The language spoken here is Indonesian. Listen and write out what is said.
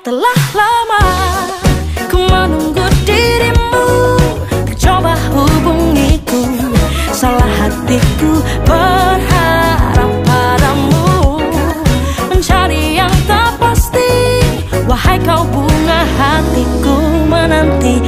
Telah lama ku menunggu dirimu, coba hubungiku. Salah hatiku berharap padamu, mencari yang tak pasti. Wahai kau bunga hatiku menanti